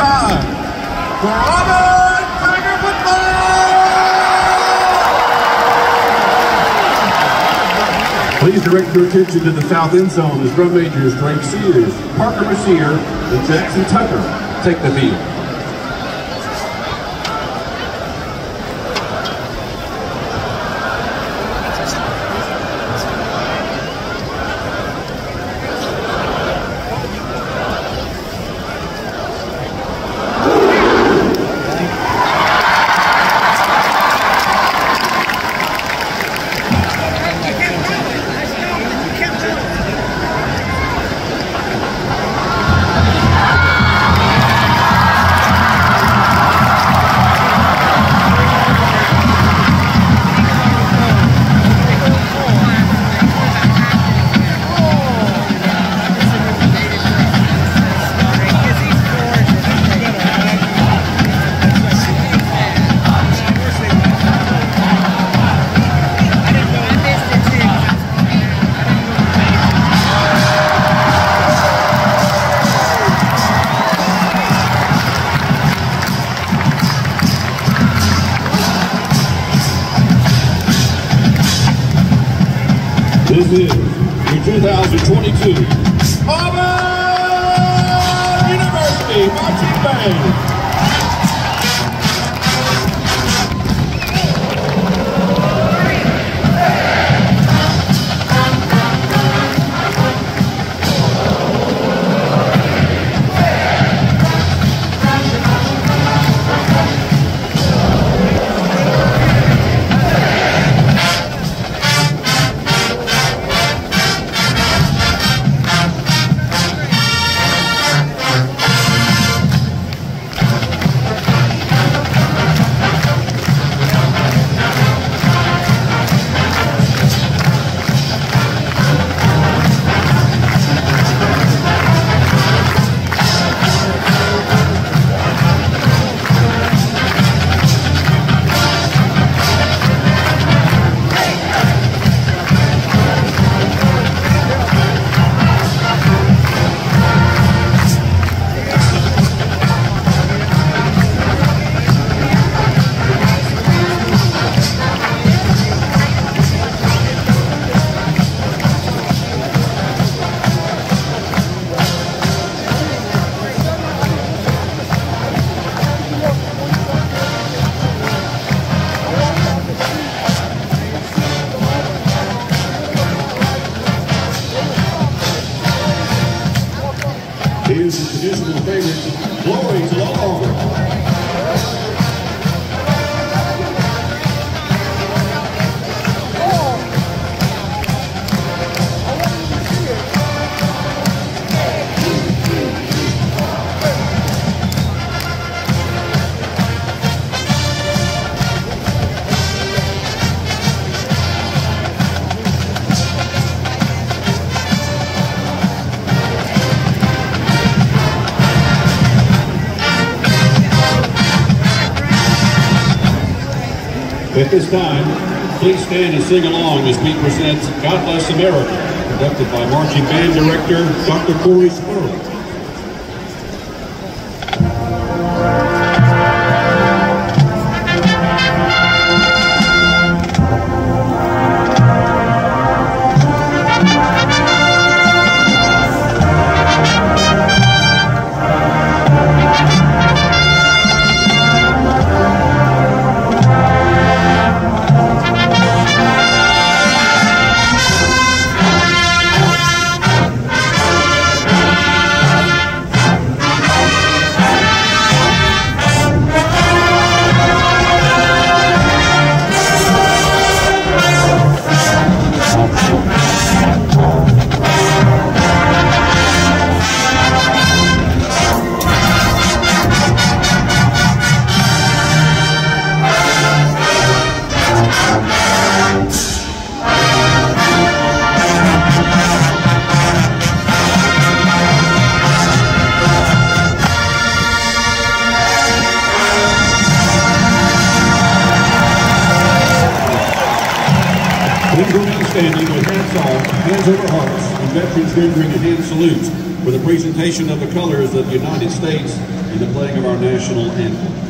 time for Auburn Tiger football! Please direct your attention to the south end zone as drum majors Drake Sears, Parker Bashir, and Jackson Tucker take the field. This is your 2022 Auburn University Marching Band. Here's the traditional favorite, Glory's Long. At this time, please stand and sing along as we present God Bless America, conducted by Marching Band Director Dr. Corey Spurl. Please remain standing with hats off, hands over hearts, and veterans rendering a hand salute for the presentation of the colors of the United States in the playing of our national anthem.